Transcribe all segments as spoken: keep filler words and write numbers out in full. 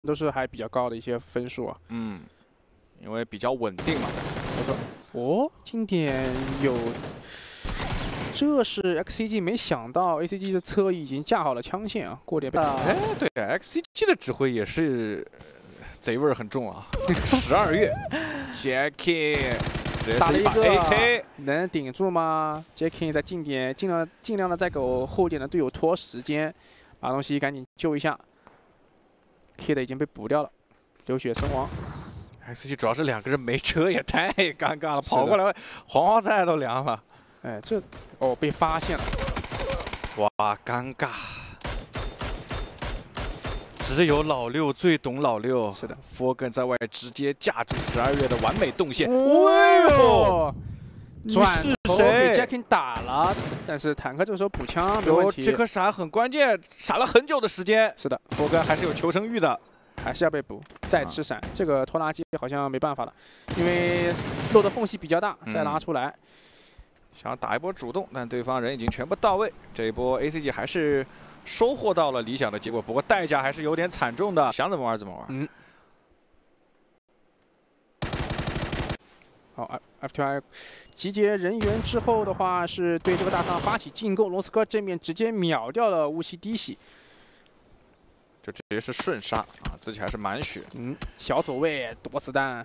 都是还比较高的一些分数啊。 嗯，因为比较稳定嘛。 没错。哦，经典有，这是 X C G 没想到 A C G 的侧翼已经架好了枪线啊，过点被。 哎，对 ，X C G 的指挥也是贼味儿很重啊。十二月 ，Jackie 打了一个 A K， 能顶住吗 ？Jackie 在近点，尽量尽量的再给我后点的队友拖时间，把东西赶紧救一下。Kid 已经被补掉了，流血身亡。 X C G 主要是两个人没车也太尴尬了，跑过来黄花菜都凉了。 哎，这哦被发现了， 哇，尴尬。只有老六最懂老六。 是的 ，Forgan 在外直接架住十二月的完美动线。 哎呦，转头谁给 Jackie 打了，但是坦克这个时候补枪没问题。 这颗闪很关键，闪了很久的时间。 是的 ，Forgan 还是有求生欲的。 还是要被补，再吃闪，啊、这个拖拉机好像没办法了，因为漏的缝隙比较大，再拉出来。嗯、 想打一波主动，但对方人已经全部到位。这一波 A C G 还是收获到了理想的结果，不过代价还是有点惨重的。想怎么玩怎么玩。 嗯。好 ，F T I 集结人员之后的话，是对这个大仓发起进攻，龙斯科正面直接秒掉了乌西滴喜。 就直接是顺杀啊，自己还是满血。 嗯，小左卫躲子弹，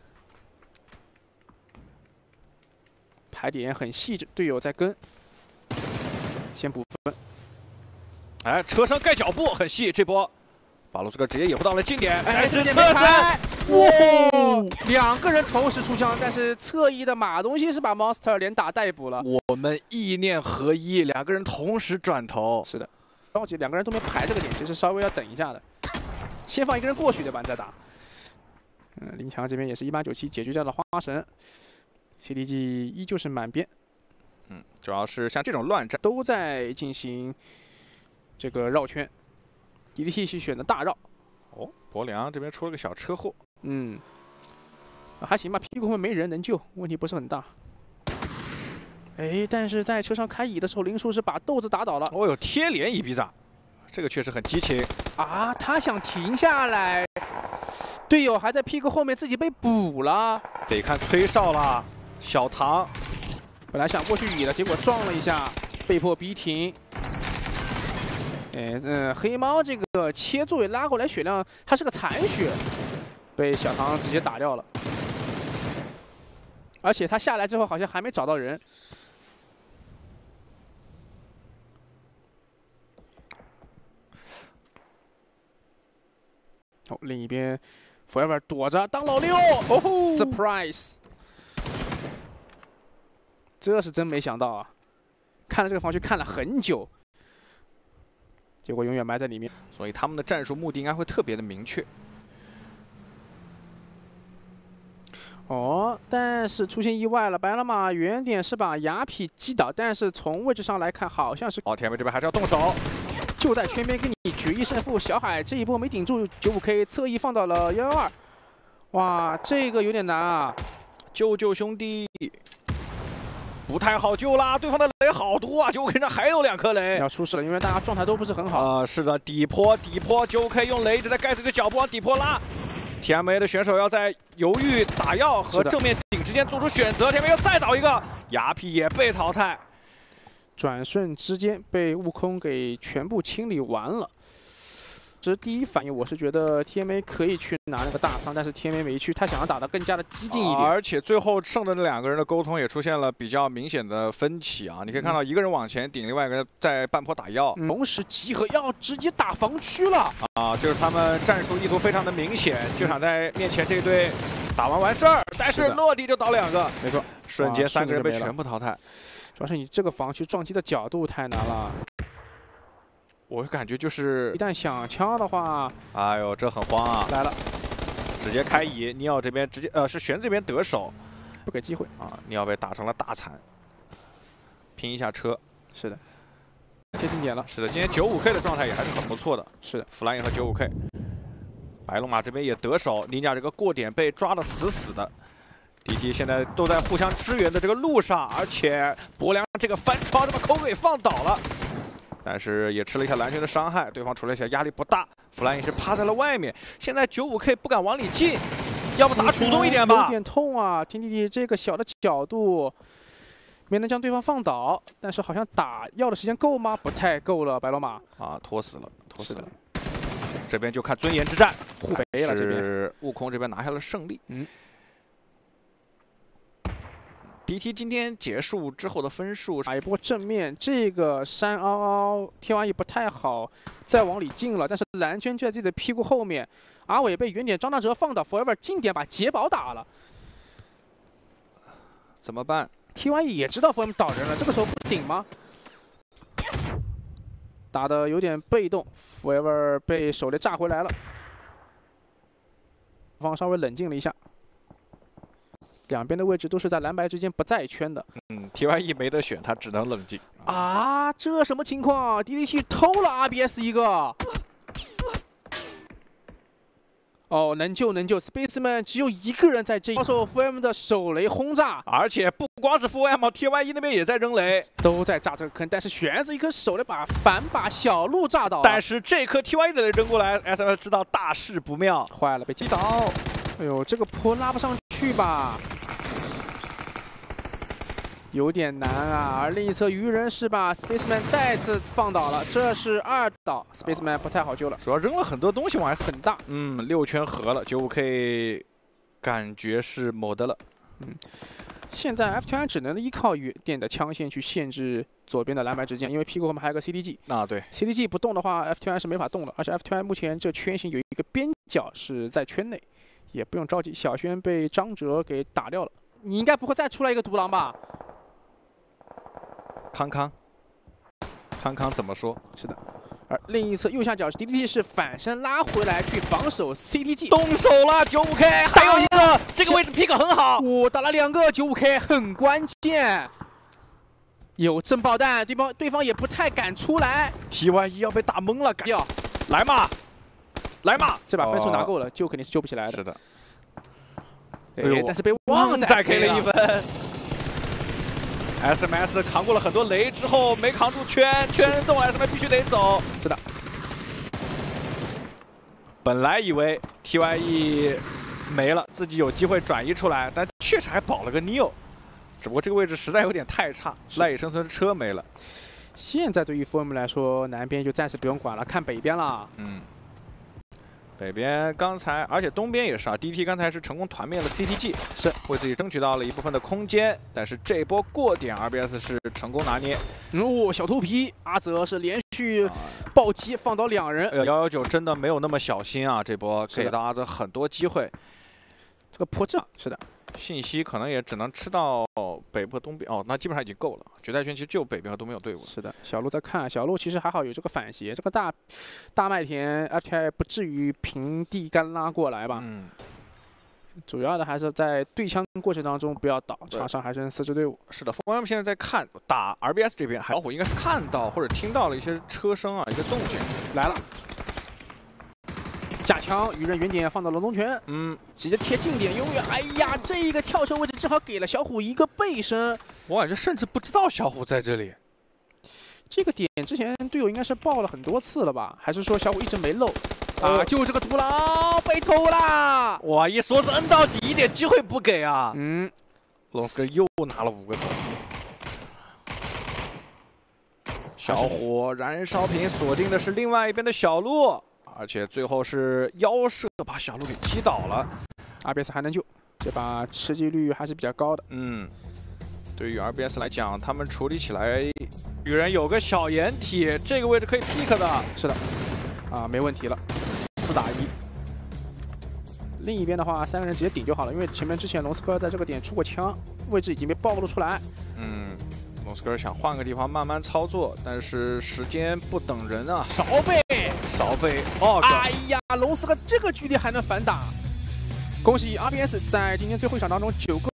排点很细致，队友在跟，先补分。 哎，车上盖脚步很细，这波把罗斯哥直接野护到了近点， 哎， 是车开，哇，两个人同时出枪，但是侧翼的马东锡是把 Monster 连打带补了。 我们意念合一，两个人同时转头。 是的。 着急，两个人都没排这个点，其实稍微要等一下的，先放一个人过去对吧？你再打。嗯，林强这边也是一八九七解决掉了花神 ，C D G 依旧是满编。 嗯，主要是像这种乱战都在进行这个绕圈 ，D D T 是选的大绕。 哦，博良这边出了个小车祸。 嗯，还行吧，屁股后面没人能救，问题不是很大。 哎，但是在车上开乙的时候，林树是把豆子打倒了。 哦哟，贴脸伊比萨，这个确实很激情啊！他想停下来，队友还在屁股后面，自己被补了。 得看崔少了，小唐本来想过去乙的，结果撞了一下，被迫逼停。哎，嗯，黑猫这个切座位拉过来血量，他是个残血，被小唐直接打掉了。而且他下来之后好像还没找到人。 哦，另一边 ，Forever 躲着当老六、哦、，surprise， 这是真没想到啊！看了这个防区看了很久，结果永远埋在里面。 所以他们的战术目的应该会特别的明确。 哦，但是出现意外了，白了马原点是把雅痞击倒，但是从位置上来看，好像是哦，T M A这边还是要动手。 就在圈边跟你决一胜负，小海这一波没顶住，九五 K 侧翼放到了幺幺二，哇，这个有点难啊！ 救救兄弟，不太好救啦！对方的雷好多啊，九五 K 上还有两颗雷， 要出事了，因为大家状态都不是很好啊、呃。是的，底坡底坡，九五 K 用雷一直在盖自己的脚步往底坡拉。T M A 的选手要在犹豫打药和正面顶之间做出选择 ，T M A 又再倒一个，雅痞也被淘汰。 转瞬之间被悟空给全部清理完了。这是第一反应，我是觉得 T M A 可以去拿那个大仓，但是 T M A 没去，他想要打得更加的激进一点。 而且最后剩的那两个人的沟通也出现了比较明显的分歧啊！你可以看到一个人往前顶，另外一个人在半坡打药， 嗯、同时集合要直接打防区了啊！就是他们战术意图非常的明显，就想在面前这队打完完事儿，但是落地就倒两个， 没错， 瞬间三个人被全部淘汰。 主要是你这个防区撞击的角度太难了， 我感觉就是一旦响枪的话， 哎呦，这很慌啊！ 来了， 直接开乙，尼奥这边直接呃是玄这边得手， 不给机会啊！尼奥被打成了大残，拼一下车， 是的，接定点了， 是的，今天九五 K 的状态也还是很不错的， 是的， 弗兰因和九五 K， 白龙马这边也得手，尼甲这个过点被抓得死死的。 D T 现在都在互相支援的这个路上，而且博良这个翻窗，这把扣给放倒了。 但是也吃了一下蓝圈的伤害，对方处理一下压力不大。弗兰也是趴在了外面，现在九五 K 不敢往里进，要不打主动一点吧？ 有点痛啊 ！T D D 这个小的角度。 没能将对方放倒，但是好像打药的时间够吗？不太够了，白罗马啊，拖死了，拖死了。这边就看尊严之战， 互肥了。这边悟空这边拿下了胜利。嗯。D T 今天结束之后的分数， 打一波正面，这个山凹凹 T Y E 不太好，再往里进了，但是蓝圈就在自己的屁股后面，阿伟被原点张大哲放倒 ，Forever 近点把捷宝打了， 怎么办？ T Y E 也知道 F M 倒人了，这个时候不顶吗？打的有点被动 ，Forever 被手雷炸回来了，方稍微冷静了一下，两边的位置都是在蓝白之间不在圈的。 嗯 ，T Y E 没得选，他只能冷静。 啊，这什么情况 ？D D 去偷了 R B S 一个。 哦，能救能救 ，Spaceman 只有一个人在这，遭受 F M 的手雷轰炸， 而且不光是 F M，T Y E 那边也在扔雷， 都在炸这个坑。但是玄子一颗手雷把反把小鹿炸倒了， 但是这颗 T Y E 的雷扔过来 ，S M 知道大事不妙， 坏了，被击倒。哎呦，这个坡拉不上去吧？ 有点难啊，而另一侧鱼人是把 Spaceman 再次放倒了，这是二倒 ，Spaceman 不太好救了， 主要扔了很多东西往 S 很大， 嗯，六圈合了，九五 K 感觉是某的了， 嗯，现在 F T I 只能依靠远点的枪线去限制左边的蓝白之间，因为屁股后面还有个 C D G， 啊对 ，C D G 不动的话 ，F T I 是没法动的，而且 F T I 目前这圈形有一个边角是在圈内，也不用着急，小轩被张哲给打掉了，你应该不会再出来一个独狼吧？ 康康，康康怎么说？ 是的，而另一侧右下角 D D T 是反身拉回来去防守 C D G， 动手了九五 K， 还有一个这个位置 pick 很好， 我打了两个九五 K 很关键，有震爆弹，对方对方也不太敢出来 ，T Y E 要被打懵了，敢要来嘛，来嘛， 这把分数拿够了，救肯定是救不起来的， 是的， 哎，但是被旺仔 K 了一分。 S M S 扛过了很多雷之后，没扛住圈，圈动 ，S M S 必须得走。 是的。 本来以为 T Y E 没了，自己有机会转移出来，但确实还保了个 Neo， 只不过这个位置实在有点太差，赖以生存的车没了。 现在对于 F M 来说，南边就暂时不用管了，看北边了。 嗯。 北边刚才，而且东边也是啊 ，D T 刚才是成功团灭了 C T G， 是为自己争取到了一部分的空间，但是这波过点 R B S 是成功拿捏。 哦，小头皮，阿泽是连续暴击放倒两人。 幺一九真的没有那么小心啊，这波给到阿泽很多机会。 这个破阵是的， 信息可能也只能吃到北部和东边哦，那基本上已经够了。决赛圈其实就北边和东边有队伍。 是的，小鹿在看，小鹿其实还好有这个反斜，这个大大麦田 F T I 不至于平地干拉过来吧？嗯。主要的还是在对枪过程当中不要倒，场上还剩四支队伍。 是的，风光现在在看打 R B S 这边，老虎应该是看到或者听到了一些车声啊，一些动静来了。 架枪，鱼人原点放到龙龙泉，嗯，直接贴近点，永远，哎呀，这一个跳车位置正好给了小虎一个背身， 我感觉甚至不知道小虎在这里。 这个点之前队友应该是爆了很多次了吧？还是说小虎一直没漏？啊，就这个独狼被偷啦！ 哇，一梭子摁到底，一点机会不给啊！ 嗯， 龙哥又拿了五个头。小虎燃烧瓶锁定的是另外一边的小鹿。 而且最后是腰射把小鹿给击倒了 ，R B S 还能救，这把吃鸡率还是比较高的。 嗯，对于 R B S 来讲，他们处理起来，鱼人有个小掩体，这个位置可以 pick 的。 是的，啊，没问题了，四打一。另一边的话，三个人直接顶就好了，因为前面之前龙斯科在这个点出过枪，位置已经被暴露出来。 嗯。 龙斯科想换个地方慢慢操作，但是时间不等人啊！ 少被， 少被哦！ 哎呀，龙斯科这个距离还能反打，恭喜 R B S 在今天最后一场当中九个。